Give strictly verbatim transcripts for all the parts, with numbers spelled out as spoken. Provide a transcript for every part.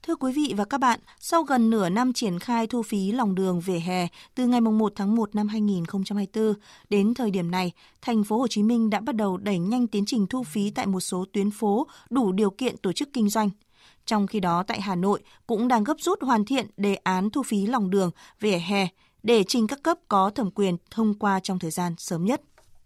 Thưa quý vị và các bạn, sau gần nửa năm triển khai thu phí lòng đường vỉa hè từ ngày mùng một tháng một năm hai nghìn không trăm hai mươi tư đến thời điểm này, thành phố Hồ Chí Minh đã bắt đầu đẩy nhanh tiến trình thu phí tại một số tuyến phố đủ điều kiện tổ chức kinh doanh. Trong khi đó, tại Hà Nội cũng đang gấp rút hoàn thiện đề án thu phí lòng đường vỉa hè để trình các cấp có thẩm quyền thông qua trong thời gian sớm nhất.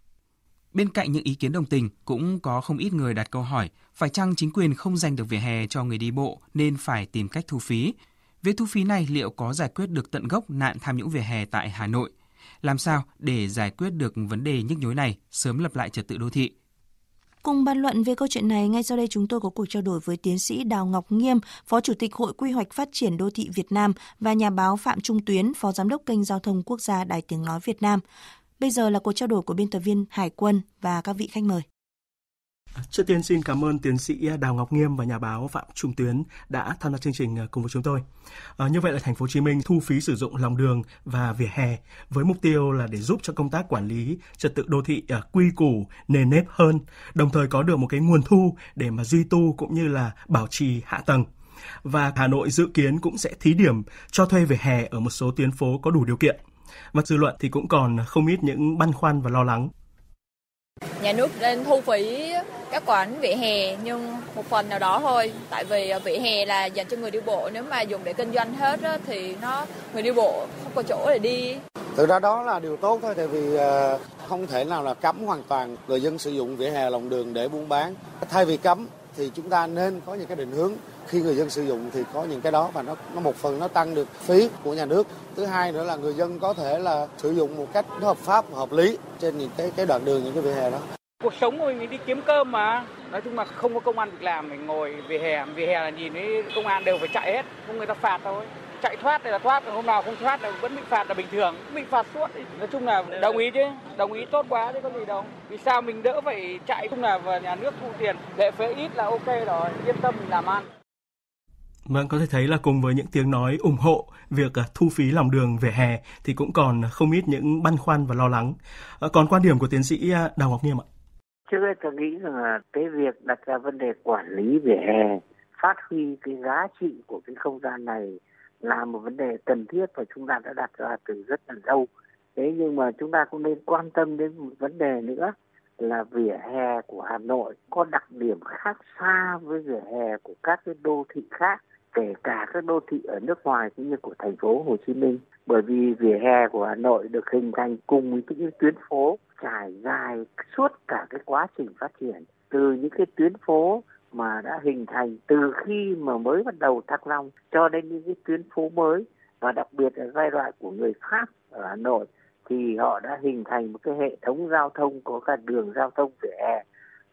Bên cạnh những ý kiến đồng tình, cũng có không ít người đặt câu hỏi phải chăng chính quyền không dành được vỉa hè cho người đi bộ nên phải tìm cách thu phí. Việc thu phí này liệu có giải quyết được tận gốc nạn tham nhũng vỉa hè tại Hà Nội? Làm sao để giải quyết được vấn đề nhức nhối này, sớm lập lại trật tự đô thị? Cùng bàn luận về câu chuyện này, ngay sau đây chúng tôi có cuộc trao đổi với tiến sĩ Đào Ngọc Nghiêm, Phó Chủ tịch Hội Quy hoạch Phát triển Đô thị Việt Nam và nhà báo Phạm Trung Tuyến, Phó Giám đốc kênh Giao thông Quốc gia Đài Tiếng Nói Việt Nam. Bây giờ là cuộc trao đổi của biên tập viên Hải Quân và các vị khách mời. Trước tiên xin cảm ơn tiến sĩ Đào Ngọc Nghiêm và nhà báo Phạm Trung Tuyến đã tham gia chương trình cùng với chúng tôi. À, như vậy là thành phố Hồ Chí Minh thu phí sử dụng lòng đường và vỉa hè với mục tiêu là để giúp cho công tác quản lý trật tự đô thị uh, quy củ, nền nếp hơn, đồng thời có được một cái nguồn thu để mà duy tu cũng như là bảo trì hạ tầng. Và Hà Nội dự kiến cũng sẽ thí điểm cho thuê vỉa hè ở một số tuyến phố có đủ điều kiện. Và dư luận thì cũng còn không ít những băn khoăn và lo lắng. Nhà nước nên thu phí các quán vỉa hè nhưng một phần nào đó thôi, tại vì vỉa hè là dành cho người đi bộ, nếu mà dùng để kinh doanh hết á, thì nó người đi bộ không có chỗ để đi. Thực ra đó là điều tốt thôi, tại vì không thể nào là cấm hoàn toàn người dân sử dụng vỉa hè lòng đường để buôn bán. Thay vì cấm thì chúng ta nên có những cái định hướng khi người dân sử dụng thì có những cái đó và nó nó một phần nó tăng được phí của nhà nước. Thứ hai nữa là người dân có thể là sử dụng một cách hợp pháp và hợp lý trên những cái cái đoạn đường, những cái vỉa hè đó. Cuộc sống của mình đi kiếm cơm mà, nói chung là không có công ăn việc làm mình ngồi vỉa hè, vỉa hè là nhìn thấy công an đều phải chạy hết, không người ta phạt thôi. Chạy thoát thì là thoát, hôm nào không thoát là vẫn bị phạt là bình thường, bị phạt suốt. Nói chung là đồng ý chứ, đồng ý tốt quá chứ có gì đâu. Vì sao mình đỡ phải chạy, cũng là và nhà nước thu tiền, lệ phí ít là ok rồi, yên tâm mình làm ăn. Vâng, có thể thấy là cùng với những tiếng nói ủng hộ việc thu phí lòng đường vỉa hè thì cũng còn không ít những băn khoăn và lo lắng. Còn quan điểm của tiến sĩ Đào Ngọc Nghiêm ạ? Trước hết tôi nghĩ rằng là cái việc đặt ra vấn đề quản lý vỉa hè, phát huy cái giá trị của cái không gian này là một vấn đề cần thiết và chúng ta đã đặt ra từ rất là lâu. Thế nhưng mà chúng ta cũng nên quan tâm đến một vấn đề nữa là vỉa hè của Hà Nội có đặc điểm khác xa với vỉa hè của các cái đô thị khác, kể cả các đô thị ở nước ngoài cũng như của thành phố Hồ Chí Minh. Bởi vì vỉa hè của Hà Nội được hình thành cùng với những tuyến phố trải dài suốt cả cái quá trình phát triển, từ những cái tuyến phố mà đã hình thành từ khi mà mới bắt đầu Thăng Long cho đến những cái tuyến phố mới, và đặc biệt là giai đoạn của người Pháp ở Hà Nội thì họ đã hình thành một cái hệ thống giao thông có cả đường giao thông vỉa hè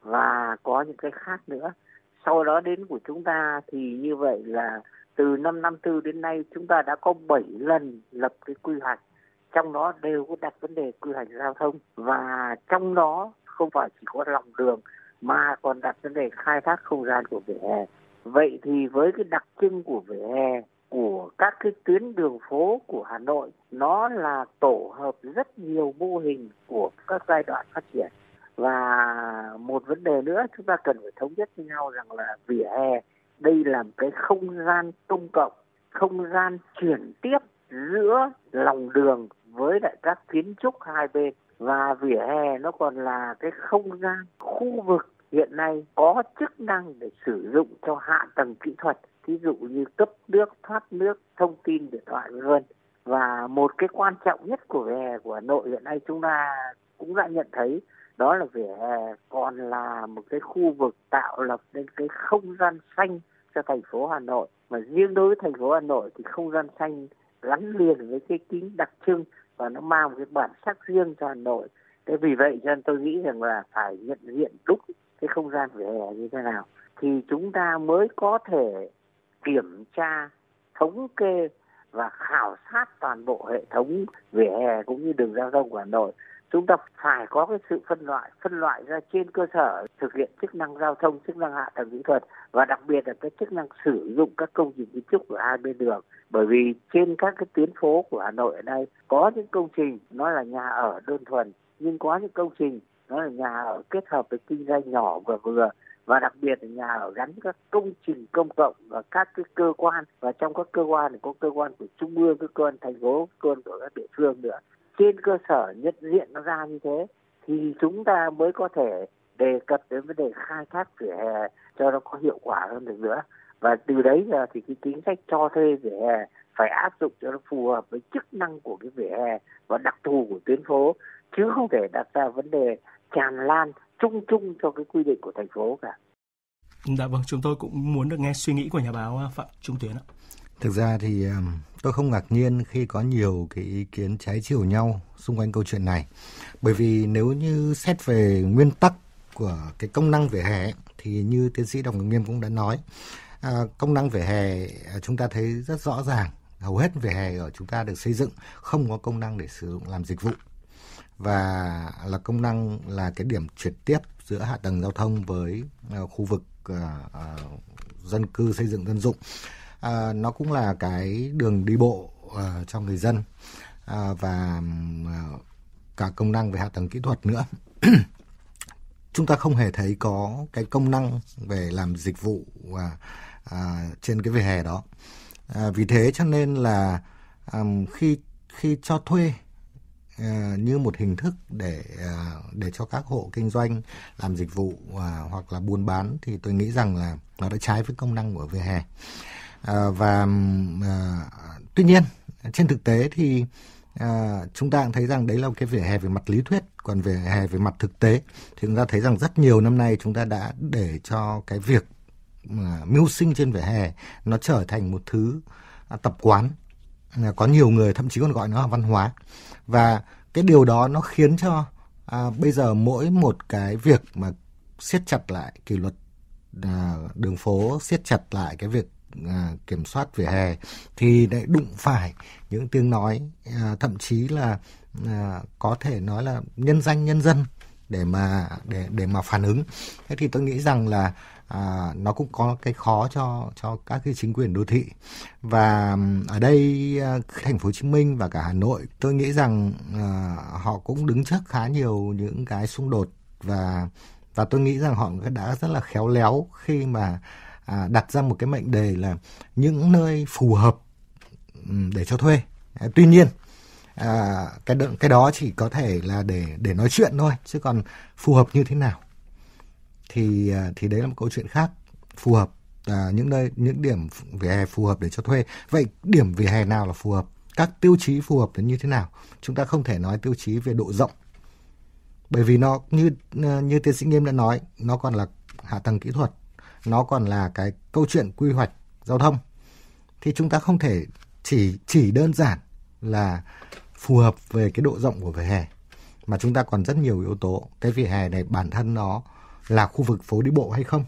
và có những cái khác nữa. Sau đó đến của chúng ta thì như vậy là từ năm năm tư đến nay chúng ta đã có bảy lần lập cái quy hoạch, trong đó đều có đặt vấn đề quy hoạch giao thông, và trong đó không phải chỉ có lòng đường mà còn đặt vấn đề khai thác không gian của vỉa hè. Vậy thì với cái đặc trưng của vỉa hè của các cái tuyến đường phố của Hà Nội, nó là tổ hợp rất nhiều mô hình của các giai đoạn phát triển. Và một vấn đề nữa chúng ta cần phải thống nhất với nhau rằng là vỉa hè đây là một cái không gian công cộng, không gian chuyển tiếp giữa lòng đường với lại các kiến trúc hai bên. Và vỉa hè nó còn là cái không gian khu vực hiện nay có chức năng để sử dụng cho hạ tầng kỹ thuật, ví dụ như cấp nước, thoát nước, thông tin điện thoại vân vân. Và một cái quan trọng nhất của vỉa hè của Hà Nội hiện nay chúng ta cũng đã nhận thấy, đó là vỉa hè còn là một cái khu vực tạo lập nên cái không gian xanh cho thành phố Hà Nội. Mà riêng đối với thành phố Hà Nội thì không gian xanh gắn liền với cái tính đặc trưng và nó mang một cái bản sắc riêng cho Hà Nội. Thế vì vậy cho nên tôi nghĩ rằng là phải nhận diện đúng cái không gian vỉa hè như thế nào thì chúng ta mới có thể kiểm tra, thống kê và khảo sát toàn bộ hệ thống vỉa hè cũng như đường giao thông của Hà Nội. Chúng ta phải có cái sự phân loại, phân loại ra trên cơ sở thực hiện chức năng giao thông, chức năng hạ tầng kỹ thuật và đặc biệt là cái chức năng sử dụng các công trình kiến trúc ở hai bên đường. Bởi vì trên các cái tuyến phố của Hà Nội ở đây có những công trình nó là nhà ở đơn thuần, nhưng có những công trình nó là nhà ở kết hợp với kinh doanh nhỏ và vừa. và đặc biệt là nhà ở gắn với các công trình công cộng và các cái cơ quan, và trong các cơ quan thì có cơ quan của trung ương, cơ quan thành phố, cơ quan của các địa phương nữa. Trên cơ sở nhận diện nó ra như thế thì chúng ta mới có thể đề cập đến vấn đề khai thác vỉa hè cho nó có hiệu quả hơn được nữa. Và từ đấy giờ thì cái chính sách cho thuê vỉa hè phải áp dụng cho nó phù hợp với chức năng của cái vỉa hè và đặc thù của tuyến phố, chứ không thể đặt ra vấn đề tràn lan chung chung cho cái quy định của thành phố cả. Dạ vâng, chúng tôi cũng muốn được nghe suy nghĩ của nhà báo Phạm Trung Tuyến ạ. Thực ra thì tôi không ngạc nhiên khi có nhiều cái ý kiến trái chiều nhau xung quanh câu chuyện này. Bởi vì nếu như xét về nguyên tắc của cái công năng vỉa hè thì như tiến sĩ Đào Ngọc Nghiêm cũng đã nói, à, công năng vỉa hè chúng ta thấy rất rõ ràng. Hầu hết vỉa hè ở chúng ta được xây dựng không có công năng để sử dụng làm dịch vụ, và là công năng là cái điểm chuyển tiếp giữa hạ tầng giao thông với uh, khu vực uh, uh, dân cư xây dựng dân dụng. Uh, nó cũng là cái đường đi bộ uh, cho người dân uh, và uh, cả công năng về hạ tầng kỹ thuật nữa. Chúng ta không hề thấy có cái công năng về làm dịch vụ uh, uh, trên cái vỉa hè đó. Uh, vì thế cho nên là um, khi khi cho thuê uh, như một hình thức để uh, để cho các hộ kinh doanh làm dịch vụ uh, hoặc là buôn bán, thì tôi nghĩ rằng là nó đã trái với công năng của vỉa hè. Uh, và uh, tuy nhiên trên thực tế thì uh, chúng ta cũng thấy rằng đấy là cái vỉa hè về mặt lý thuyết, còn vỉa hè về mặt thực tế thì chúng ta thấy rằng rất nhiều năm nay chúng ta đã để cho cái việc uh, mưu sinh trên vỉa hè nó trở thành một thứ uh, tập quán. Uh, có nhiều người thậm chí còn gọi nó là văn hóa, và cái điều đó nó khiến cho uh, bây giờ mỗi một cái việc mà siết chặt lại kỷ luật uh, đường phố, siết chặt lại cái việc À, kiểm soát vỉa hè thì lại đụng phải những tiếng nói à, thậm chí là à, có thể nói là nhân danh nhân dân để mà để để mà phản ứng. Thế thì tôi nghĩ rằng là à, nó cũng có cái khó cho cho các cái chính quyền đô thị. Và ở đây à, thành phố Hồ Chí Minh và cả Hà Nội, tôi nghĩ rằng à, họ cũng đứng trước khá nhiều những cái xung đột, và và tôi nghĩ rằng họ đã rất là khéo léo khi mà À, đặt ra một cái mệnh đề là những nơi phù hợp để cho thuê. À, tuy nhiên à, cái, đ- cái đó chỉ có thể là để để nói chuyện thôi, chứ còn phù hợp như thế nào thì à, thì đấy là một câu chuyện khác. Phù hợp à, những nơi những điểm vỉa hè phù hợp để cho thuê. Vậy điểm vỉa hè nào là phù hợp? Các tiêu chí phù hợp là như thế nào? Chúng ta không thể nói tiêu chí về độ rộng, bởi vì nó như như tiến sĩ Nghiêm đã nói, nó còn là hạ tầng kỹ thuật, nó còn là cái câu chuyện quy hoạch giao thông. Thì chúng ta không thể chỉ chỉ đơn giản là phù hợp về cái độ rộng của vỉa hè, mà chúng ta còn rất nhiều yếu tố. Cái vỉa hè này bản thân nó là khu vực phố đi bộ hay không?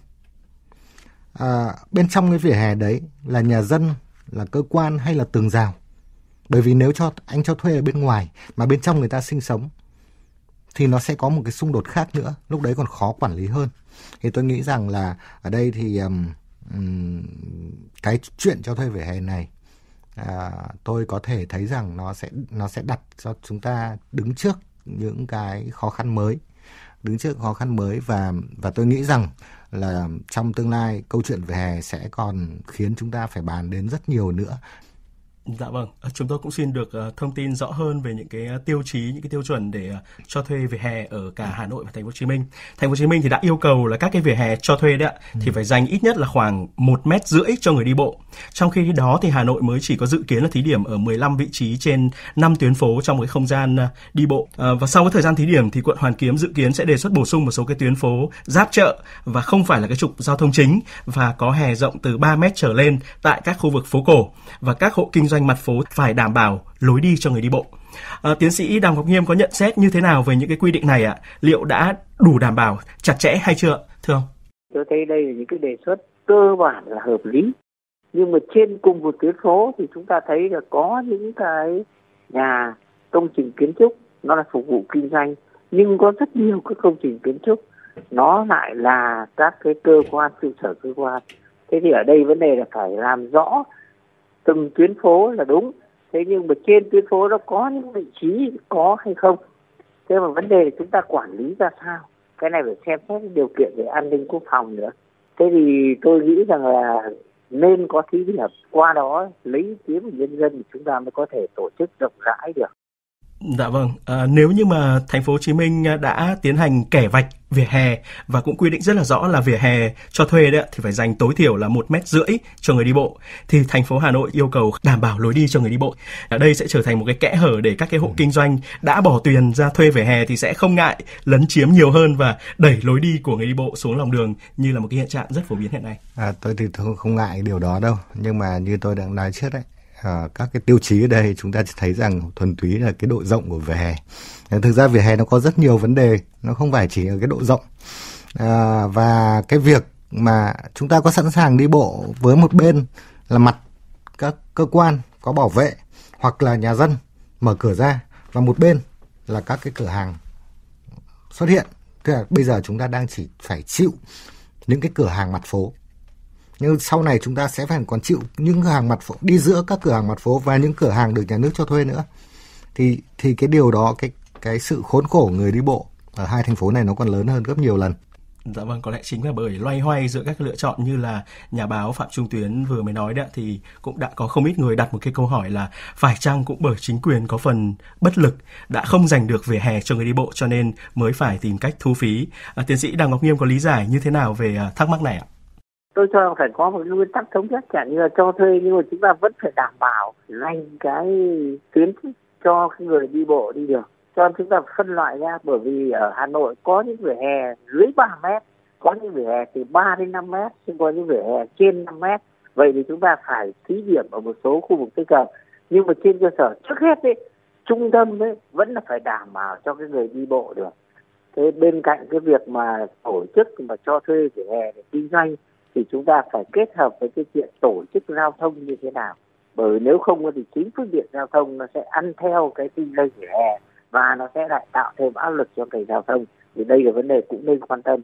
À, bên trong cái vỉa hè đấy là nhà dân, là cơ quan hay là tường rào? Bởi vì nếu cho anh cho thuê ở bên ngoài mà bên trong người ta sinh sống thì nó sẽ có một cái xung đột khác nữa, lúc đấy còn khó quản lý hơn. Thì tôi nghĩ rằng là ở đây thì um, um, cái chuyện cho thuê vỉa hè này à, tôi có thể thấy rằng nó sẽ nó sẽ đặt cho chúng ta đứng trước những cái khó khăn mới, đứng trước khó khăn mới và và tôi nghĩ rằng là trong tương lai câu chuyện vỉa hè sẽ còn khiến chúng ta phải bàn đến rất nhiều nữa. Dạ vâng, chúng tôi cũng xin được uh, thông tin rõ hơn về những cái uh, tiêu chí, những cái tiêu chuẩn để uh, cho thuê vỉa hè ở cả Hà Nội và Thành phố Hồ Chí Minh. Thành phố Hồ Chí Minh thì đã yêu cầu là các cái vỉa hè cho thuê đấy ạ, ừ. thì phải dành ít nhất là khoảng một mét rưỡi cho người đi bộ. Trong khi đó thì Hà Nội mới chỉ có dự kiến là thí điểm ở mười lăm vị trí trên năm tuyến phố trong cái không gian uh, đi bộ. Uh, và sau cái thời gian thí điểm thì quận Hoàn Kiếm dự kiến sẽ đề xuất bổ sung một số cái tuyến phố giáp chợ và không phải là cái trục giao thông chính, và có hè rộng từ ba mét trở lên tại các khu vực phố cổ, và các hộ kinh doanh mặt phố phải đảm bảo lối đi cho người đi bộ. À, tiến sĩ Đào Ngọc Nghiêm có nhận xét như thế nào về những cái quy định này ạ? Liệu đã đủ đảm bảo chặt chẽ hay chưa, thưa ông? Tôi thấy đây là những cái đề xuất cơ bản là hợp lý, nhưng mà trên cùng một tuyến phố thì chúng ta thấy là có những cái nhà công trình kiến trúc nó là phục vụ kinh doanh, nhưng có rất nhiều các công trình kiến trúc nó lại là các cái cơ quan trụ sở cơ quan. Thế thì ở đây vấn đề là phải làm rõ từng tuyến phố là đúng, thế nhưng mà trên tuyến phố nó có những vị trí có hay không, thế mà vấn đề là chúng ta quản lý ra sao, cái này phải xem xét điều kiện về an ninh quốc phòng nữa. Thế thì tôi nghĩ rằng là nên có thí điểm, qua đó lấy ý kiến của nhân dân thì chúng ta mới có thể tổ chức rộng rãi được. Dạ vâng, à, nếu như mà thành phố Hồ Chí Minh đã tiến hành kẻ vạch vỉa hè và cũng quy định rất là rõ là vỉa hè cho thuê đấy thì phải dành tối thiểu là một mét rưỡi cho người đi bộ, thì thành phố Hà Nội yêu cầu đảm bảo lối đi cho người đi bộ. Ở đây sẽ trở thành một cái kẽ hở để các cái hộ kinh doanh đã bỏ tiền ra thuê vỉa hè thì sẽ không ngại lấn chiếm nhiều hơn và đẩy lối đi của người đi bộ xuống lòng đường như là một cái hiện trạng rất phổ biến hiện nay. À, tôi thì tôi không ngại điều đó đâu, nhưng mà như tôi đã nói trước đấy, À, các cái tiêu chí ở đây chúng ta chỉ thấy rằng thuần túy là cái độ rộng của vỉa hè. Thực ra vỉa hè nó có rất nhiều vấn đề, nó không phải chỉ ở cái độ rộng. À, và cái việc mà chúng ta có sẵn sàng đi bộ với một bên là mặt các cơ quan có bảo vệ hoặc là nhà dân mở cửa ra và một bên là các cái cửa hàng xuất hiện. Tức là bây giờ chúng ta đang chỉ phải chịu những cái cửa hàng mặt phố. Nhưng sau này chúng ta sẽ phải còn chịu những cửa hàng mặt phố, đi giữa các cửa hàng mặt phố và những cửa hàng được nhà nước cho thuê nữa. Thì thì cái điều đó, cái cái sự khốn khổ người đi bộ ở hai thành phố này nó còn lớn hơn gấp nhiều lần. Dạ vâng, có lẽ chính là bởi loay hoay giữa các lựa chọn như là nhà báo Phạm Trung Tuyến vừa mới nói đấy, thì cũng đã có không ít người đặt một cái câu hỏi là phải chăng cũng bởi chính quyền có phần bất lực đã không giành được vỉa hè cho người đi bộ cho nên mới phải tìm cách thu phí. À, tiến sĩ Đào Ngọc Nghiêm có lý giải như thế nào về thắc mắc này ạ? Tôi cho rằng phải có một nguyên tắc thống nhất, chẳng như là cho thuê nhưng mà chúng ta vẫn phải đảm bảo dành cái tuyến cho cái người đi bộ đi được. Cho nên chúng ta phân loại ra, bởi vì ở Hà Nội có những vỉa hè dưới ba mét, có những vỉa hè từ ba đến năm mét, nhưng có những vỉa hè trên năm mét. Vậy thì chúng ta phải thí điểm ở một số khu vực tích hợp. Nhưng mà trên cơ sở trước hết ấy, trung tâm ấy vẫn là phải đảm bảo cho cái người đi bộ được. Thế bên cạnh cái việc mà tổ chức mà cho thuê vỉa hè để kinh doanh thì chúng ta phải kết hợp với cái chuyện tổ chức giao thông như thế nào. Bởi nếu không thì chính phương tiện giao thông nó sẽ ăn theo cái kinh doanh vỉa hè và nó sẽ lại tạo thêm áp lực cho ngành giao thông. Thì đây là vấn đề cũng nên quan tâm.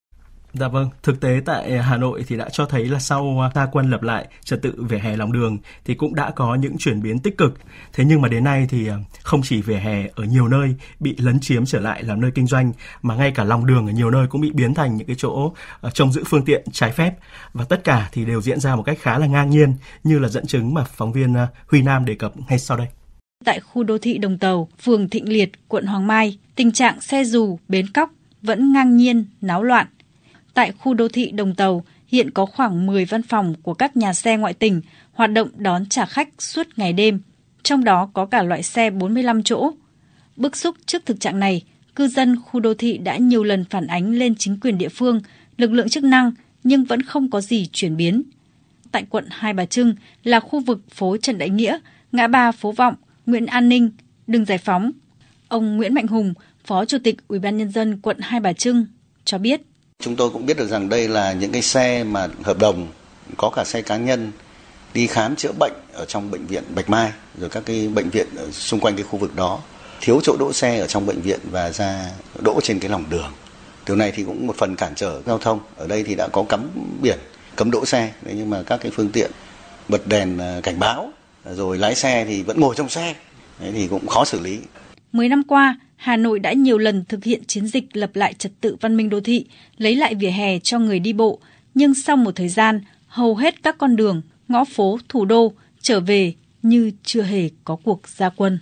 Dạ vâng, thực tế tại Hà Nội thì đã cho thấy là sau ra quân lập lại trật tự vỉa hè lòng đường thì cũng đã có những chuyển biến tích cực. Thế nhưng mà đến nay thì không chỉ vỉa hè ở nhiều nơi bị lấn chiếm trở lại làm nơi kinh doanh, mà ngay cả lòng đường ở nhiều nơi cũng bị biến thành những cái chỗ trông giữ phương tiện trái phép. Và tất cả thì đều diễn ra một cách khá là ngang nhiên, như là dẫn chứng mà phóng viên Huy Nam đề cập ngay sau đây. Tại khu đô thị Đồng Tàu, phường Thịnh Liệt, quận Hoàng Mai, tình trạng xe dù, bến cóc vẫn ngang nhiên, náo loạn. Tại khu đô thị Đồng Tàu, hiện có khoảng mười văn phòng của các nhà xe ngoại tỉnh hoạt động đón trả khách suốt ngày đêm, trong đó có cả loại xe bốn mươi lăm chỗ. Bức xúc trước thực trạng này, cư dân khu đô thị đã nhiều lần phản ánh lên chính quyền địa phương, lực lượng chức năng, nhưng vẫn không có gì chuyển biến. Tại quận Hai Bà Trưng là khu vực phố Trần Đại Nghĩa, ngã ba Phố Vọng, Nguyễn An Ninh, đường Giải Phóng. Ông Nguyễn Mạnh Hùng, Phó Chủ tịch Ủy ban Nhân dân quận Hai Bà Trưng cho biết. Chúng tôi cũng biết được rằng đây là những cái xe mà hợp đồng, có cả xe cá nhân đi khám chữa bệnh ở trong bệnh viện Bạch Mai, rồi các cái bệnh viện ở xung quanh cái khu vực đó, thiếu chỗ đỗ xe ở trong bệnh viện và ra đỗ trên cái lòng đường. Điều này thì cũng một phần cản trở giao thông. Ở đây thì đã có cắm biển cấm đỗ xe, nhưng mà các cái phương tiện bật đèn cảnh báo, rồi lái xe thì vẫn ngồi trong xe, đấy thì cũng khó xử lý. Mười năm qua, Hà Nội đã nhiều lần thực hiện chiến dịch lập lại trật tự văn minh đô thị, lấy lại vỉa hè cho người đi bộ. Nhưng sau một thời gian, hầu hết các con đường, ngõ phố thủ đô trở về như chưa hề có cuộc ra quân.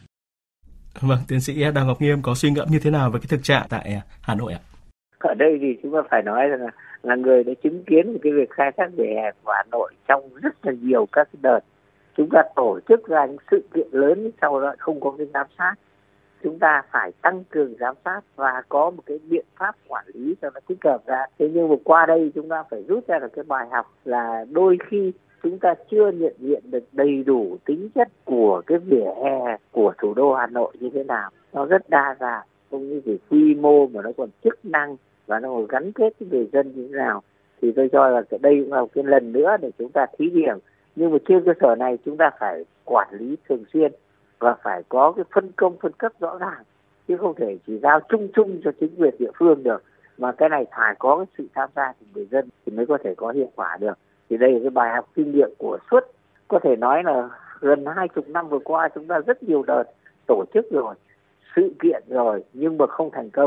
Vâng, tiến sĩ Đào Ngọc Nghiêm có suy ngẫm như thế nào về cái thực trạng tại Hà Nội ạ? Ở đây thì chúng ta phải nói rằng là, là người đã chứng kiến cái việc khai thác vỉa hè của Hà Nội trong rất là nhiều các cái đợt. Chúng ta tổ chức ra những sự kiện lớn, sau đó không có cái giám sát. Chúng ta phải tăng cường giám sát và có một cái biện pháp quản lý cho nó tích hợp ra. Thế nhưng mà qua đây chúng ta phải rút ra được cái bài học là đôi khi chúng ta chưa nhận diện được đầy đủ tính chất của cái vỉa hè của thủ đô Hà Nội như thế nào. Nó rất đa dạng, không như về quy mô mà nó còn chức năng và nó còn gắn kết với người dân như thế nào. Thì tôi cho là đây cũng là một cái lần nữa để chúng ta thí điểm. Nhưng mà trên cơ sở này chúng ta phải quản lý thường xuyên và phải có cái phân công phân cấp rõ ràng, chứ không thể chỉ giao chung chung cho chính quyền địa phương được, mà cái này phải có cái sự tham gia của người dân thì mới có thể có hiệu quả được. Thì đây là cái bài học kinh nghiệm của suốt có thể nói là gần hai chục năm vừa qua, chúng ta rất nhiều đợt tổ chức rồi, sự kiện rồi nhưng mà không thành công.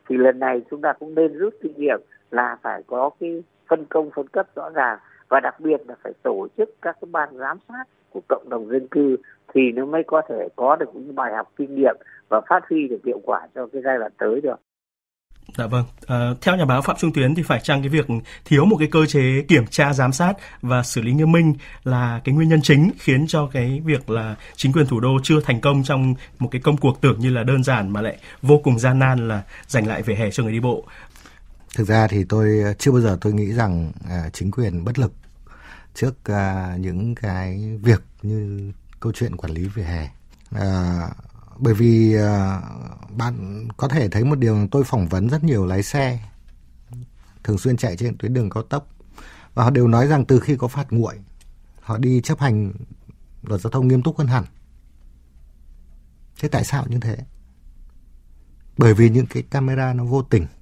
Thì lần này chúng ta cũng nên rút kinh nghiệm là phải có cái phân công phân cấp rõ ràng, và đặc biệt là phải tổ chức các cái ban giám sát của cộng đồng dân cư thì nó mới có thể có được những bài học kinh nghiệm và phát huy được hiệu quả cho cái giai đoạn tới được. Dạ vâng, à, theo nhà báo Phạm Trung Tuyến thì phải chăng cái việc thiếu một cái cơ chế kiểm tra giám sát và xử lý nghiêm minh là cái nguyên nhân chính khiến cho cái việc là chính quyền thủ đô chưa thành công trong một cái công cuộc tưởng như là đơn giản mà lại vô cùng gian nan là giành lại vỉa hè cho người đi bộ? Thực ra thì tôi chưa bao giờ tôi nghĩ rằng à, chính quyền bất lực trước à, những cái việc như câu chuyện quản lý vỉa hè. À, bởi vì à, bạn có thể thấy một điều, tôi phỏng vấn rất nhiều lái xe thường xuyên chạy trên tuyến đường cao tốc và họ đều nói rằng từ khi có phạt nguội họ đi chấp hành luật giao thông nghiêm túc hơn hẳn. Thế tại sao như thế? Bởi vì những cái camera nó vô tình.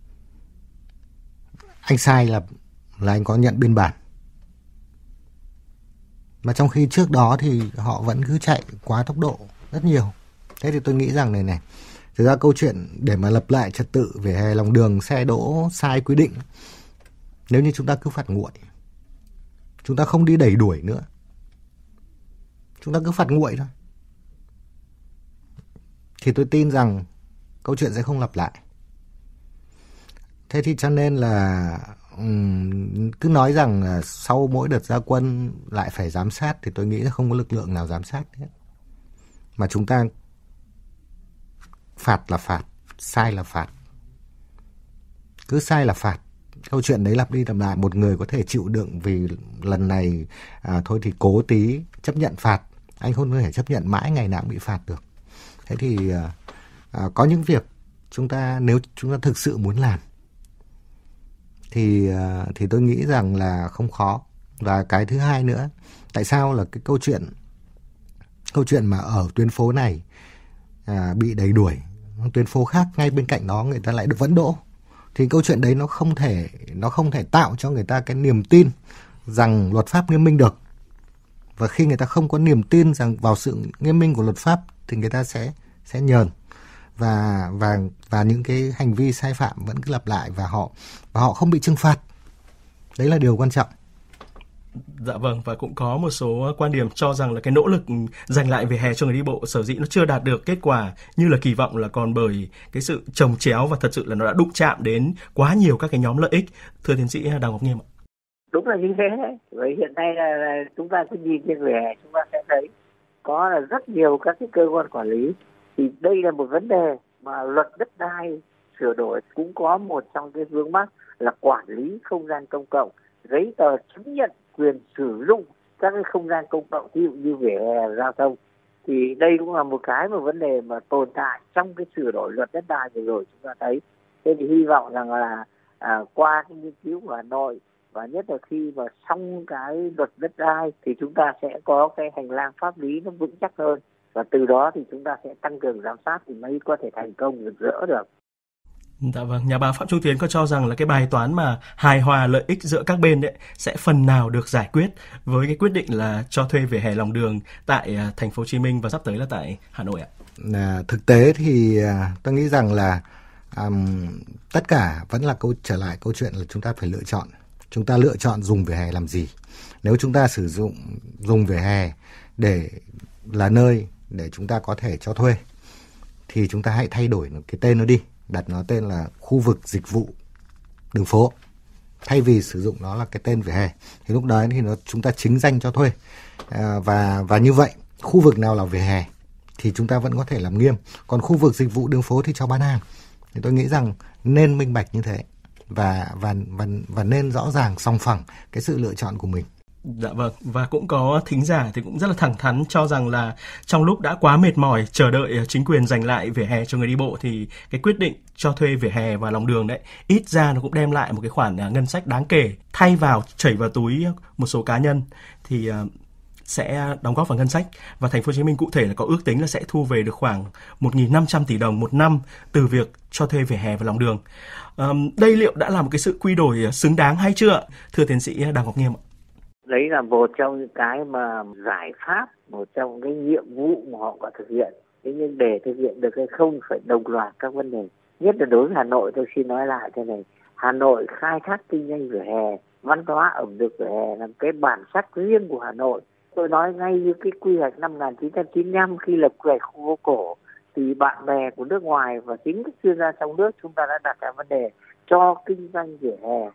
Anh sai là là anh có nhận biên bản. Mà trong khi trước đó thì họ vẫn cứ chạy quá tốc độ rất nhiều. Thế thì tôi nghĩ rằng này này, thực ra câu chuyện để mà lập lại trật tự vỉa hè lòng đường, xe đỗ sai quy định, nếu như chúng ta cứ phạt nguội, chúng ta không đi đẩy đuổi nữa, chúng ta cứ phạt nguội thôi, thì tôi tin rằng câu chuyện sẽ không lặp lại. Thế thì cho nên là um, cứ nói rằng là sau mỗi đợt ra quân lại phải giám sát thì tôi nghĩ là không có lực lượng nào giám sát hết. Mà chúng ta phạt là phạt, sai là phạt. Cứ sai là phạt. Câu chuyện đấy lặp đi lặp lại, một người có thể chịu đựng vì lần này à, thôi thì cố tí chấp nhận phạt. Anh không thể chấp nhận mãi ngày nào cũng bị phạt được. Thế thì à, à, có những việc chúng ta, nếu chúng ta thực sự muốn làm thì à, thì tôi nghĩ rằng là không khó. Và cái thứ hai nữa, tại sao là cái câu chuyện câu chuyện mà ở tuyến phố này à, bị đẩy đuổi, tuyến phố khác ngay bên cạnh đó người ta lại vẫn đỗ, thì câu chuyện đấy nó không thể nó không thể tạo cho người ta cái niềm tin rằng luật pháp nghiêm minh được. Và khi người ta không có niềm tin rằng vào sự nghiêm minh của luật pháp thì người ta sẽ sẽ nhờn và và và những cái hành vi sai phạm vẫn cứ lặp lại và họ và họ không bị trừng phạt. Đấy là điều quan trọng. Dạ vâng, và cũng có một số quan điểm cho rằng là cái nỗ lực giành lại vỉa hè cho người đi bộ sở dĩ nó chưa đạt được kết quả như là kỳ vọng là còn bởi cái sự chồng chéo và thật sự là nó đã đụng chạm đến quá nhiều các cái nhóm lợi ích. Thưa tiến sĩ Đào Ngọc Nghiêm ạ. Đúng là như thế đấy. Bởi hiện nay là, là chúng ta cứ nhìn trên vỉa hè chúng ta sẽ thấy có là rất nhiều các cái cơ quan quản lý. Thì đây là một vấn đề mà luật đất đai sửa đổi cũng có một trong cái vướng mắc là quản lý không gian công cộng, giấy tờ chứng nhận quyền sử dụng các cái không gian công cộng, ví dụ như vỉa hè, giao thông. Thì đây cũng là một cái một vấn đề mà tồn tại trong cái sửa đổi luật đất đai vừa rồi chúng ta thấy. Thế thì hy vọng rằng là à, qua cái nghiên cứu của Hà Nội và nhất là khi mà xong cái luật đất đai thì chúng ta sẽ có cái hành lang pháp lý nó vững chắc hơn, và từ đó thì chúng ta sẽ tăng cường giám sát thì mới có thể thành công rực rỡ được. Dạ vâng, nhà báo Phạm Trung Tuyến có cho rằng là cái bài toán mà hài hòa lợi ích giữa các bên đấy sẽ phần nào được giải quyết với cái quyết định là cho thuê vỉa hè lòng đường tại uh, thành phố Hồ Chí Minh và sắp tới là tại Hà Nội ạ? À, thực tế thì uh, tôi nghĩ rằng là um, tất cả vẫn là câu trở lại câu chuyện là chúng ta phải lựa chọn. Chúng ta lựa chọn dùng vỉa hè làm gì. Nếu chúng ta sử dụng dùng vỉa hè để là nơi để chúng ta có thể cho thuê thì chúng ta hãy thay đổi cái tên nó đi, đặt nó tên là khu vực dịch vụ đường phố thay vì sử dụng nó là cái tên vỉa hè. Thì lúc đó thì nó chúng ta chính danh cho thuê à, và và như vậy khu vực nào là vỉa hè thì chúng ta vẫn có thể làm nghiêm, còn khu vực dịch vụ đường phố thì cho bán hàng. Thì tôi nghĩ rằng nên minh bạch như thế và và và và nên rõ ràng sòng phẳng cái sự lựa chọn của mình. Dạ vâng, và cũng có thính giả thì cũng rất là thẳng thắn cho rằng là trong lúc đã quá mệt mỏi chờ đợi chính quyền giành lại vỉa hè cho người đi bộ thì cái quyết định cho thuê vỉa hè và lòng đường đấy ít ra nó cũng đem lại một cái khoản ngân sách đáng kể, thay vào chảy vào túi một số cá nhân thì sẽ đóng góp vào ngân sách. Và thành phố Hồ Chí Minh cụ thể là có ước tính là sẽ thu về được khoảng một nghìn năm trăm tỷ đồng một năm từ việc cho thuê vỉa hè và lòng đường. À, đây liệu đã là một cái sự quy đổi xứng đáng hay chưa? Thưa tiến sĩ Đào Ngọc Nghiêm ạ. Đấy là một trong những cái mà giải pháp, một trong cái nhiệm vụ mà họ có thực hiện. Thế nhưng để thực hiện được hay không phải đồng loạt các vấn đề. Nhất là đối với Hà Nội, tôi xin nói lại thế này, Hà Nội khai thác kinh doanh vỉa hè, văn hóa ẩm thực vỉa hè là cái bản sắc riêng của Hà Nội. Tôi nói ngay như cái quy hoạch năm một nghìn chín trăm chín mươi lăm khi lập quy hoạch khu phố cổ thì bạn bè của nước ngoài và chính các chuyên gia trong nước chúng ta đã đặt ra vấn đề cho kinh doanh vỉa hè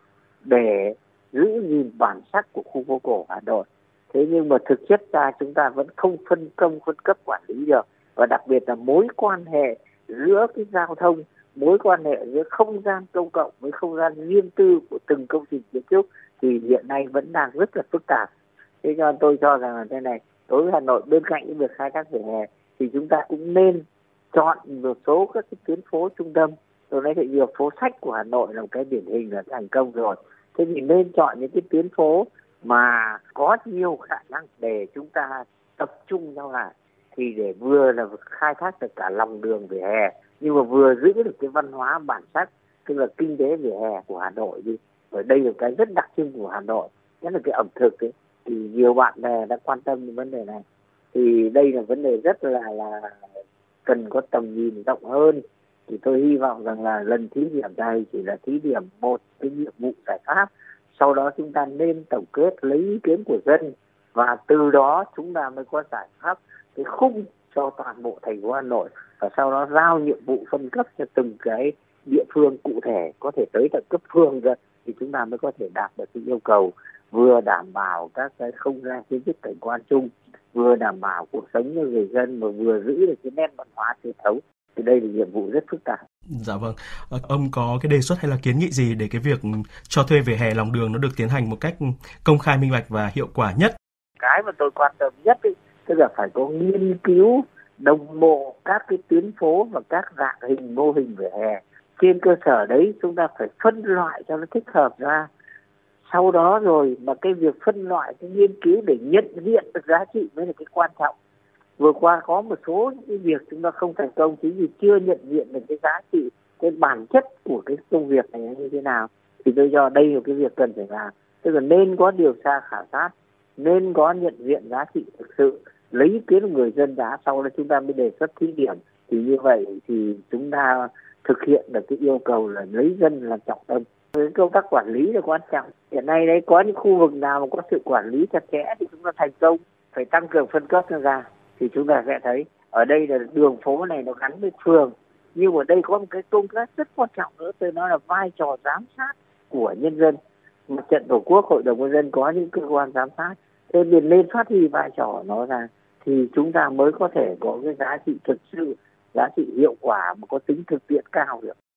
để giữ gìn bản sắc của khu phố cổ Hà Nội. Thế nhưng mà thực chất ra chúng ta vẫn không phân công phân cấp quản lý được, và đặc biệt là mối quan hệ giữa cái giao thông, mối quan hệ giữa không gian công cộng với không gian riêng tư của từng công trình kiến trúc thì hiện nay vẫn đang rất là phức tạp. Thế cho nên tôi cho rằng là thế này, đối với Hà Nội bên cạnh những việc khai thác vỉa hè thì chúng ta cũng nên chọn một số các cái tuyến phố trung tâm. Tôi nói thì nhiều phố sách của Hà Nội là một cái điển hình là thành công rồi. Thế thì nên chọn những cái tuyến phố mà có nhiều khả năng để chúng ta tập trung nhau lại, thì để vừa là khai thác được cả lòng đường vỉa hè nhưng mà vừa giữ được cái văn hóa bản sắc, tức là kinh tế vỉa hè của Hà Nội đi. Ở đây là cái rất đặc trưng của Hà Nội, nhất là cái ẩm thực ấy, thì nhiều bạn bè đã quan tâm đến vấn đề này. Thì đây là vấn đề rất là là cần có tầm nhìn rộng hơn. Thì tôi hy vọng rằng là lần thí điểm này chỉ là thí điểm một cái nhiệm vụ giải pháp. Sau đó chúng ta nên tổng kết lấy ý kiến của dân và từ đó chúng ta mới có giải pháp cái khung cho toàn bộ thành phố Hà Nội, và sau đó giao nhiệm vụ phân cấp cho từng cái địa phương cụ thể, có thể tới tận cấp phường rồi thì chúng ta mới có thể đạt được cái yêu cầu vừa đảm bảo các cái không gian kiến trúc cảnh quan chung, vừa đảm bảo cuộc sống cho người dân mà vừa giữ được cái nét văn hóa truyền thống. Thì đây là nhiệm vụ rất phức tạp. Dạ vâng. Ông có cái đề xuất hay là kiến nghị gì để cái việc cho thuê vỉa hè lòng đường nó được tiến hành một cách công khai, minh bạch và hiệu quả nhất? Cái mà tôi quan tâm nhất ấy, tức là phải có nghiên cứu đồng bộ các cái tuyến phố và các dạng hình mô hình vỉa hè. Trên cơ sở đấy chúng ta phải phân loại cho nó thích hợp ra. Sau đó rồi mà cái việc phân loại, cái nghiên cứu để nhận diện được giá trị mới là cái quan trọng. Vừa qua có một số những cái việc chúng ta không thành công chính vì chưa nhận diện được cái giá trị, cái bản chất của cái công việc này như thế nào. Thì tôi cho đây là cái việc cần phải làm. Tức là nên có điều tra khảo sát, nên có nhận diện giá trị thực sự, lấy ý kiến của người dân đã, sau đó chúng ta mới đề xuất thí điểm. Thì như vậy thì chúng ta thực hiện được cái yêu cầu là lấy dân làm trọng tâm. Cái công tác quản lý là quan trọng. Hiện nay đấy có những khu vực nào mà có sự quản lý chặt chẽ thì chúng ta thành công. Phải tăng cường phân cấp ra thì chúng ta sẽ thấy ở đây là đường phố này nó gắn với phường, nhưng ở đây có một cái công tác rất quan trọng nữa, tôi nói là vai trò giám sát của nhân dân. Mặt trận Tổ quốc, Hội đồng nhân dân có những cơ quan giám sát, thế nên nên phát huy vai trò nó ra thì chúng ta mới có thể có cái giá trị thực sự, giá trị hiệu quả mà có tính thực tiễn cao được.